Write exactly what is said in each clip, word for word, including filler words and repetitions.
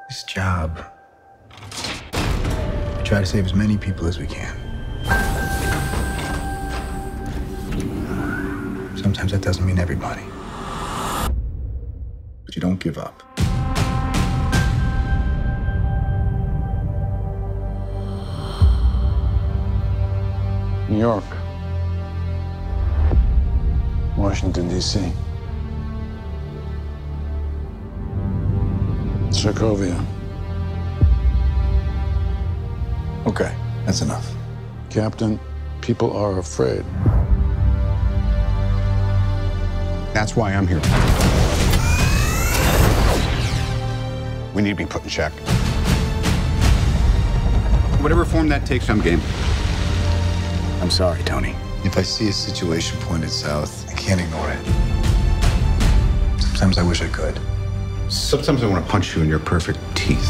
This job, we try to save as many people as we can. Sometimes that doesn't mean everybody. But you don't give up. New York, Washington, D C, Sokovia. Okay, that's enough. Captain, people are afraid. That's why I'm here. We need to be put in check. Whatever form that takes, I'm game. I'm sorry, Tony. If I see a situation pointed south, I can't ignore it. Sometimes I wish I could. Sometimes I want to punch you in your perfect teeth.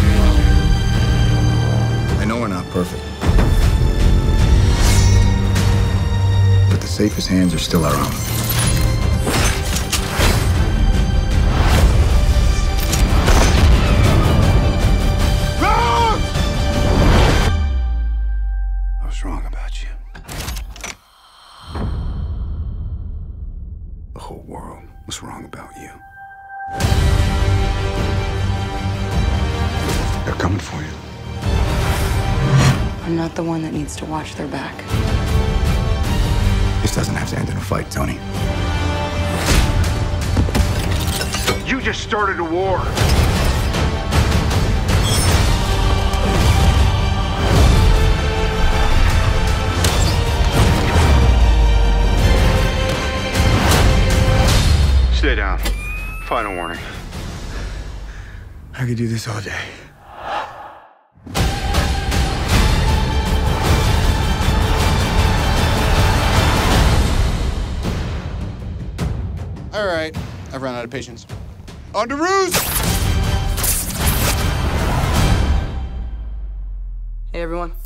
I know we're not perfect. But the safest hands are still our own. I was wrong about you. The whole world was wrong about you. They're coming for you. I'm not the one that needs to watch their back. This doesn't have to end in a fight, Tony. You just started a war. Stay down. Final warning. I could do this all day. All right, I've run out of patience. On to roost! Hey, everyone.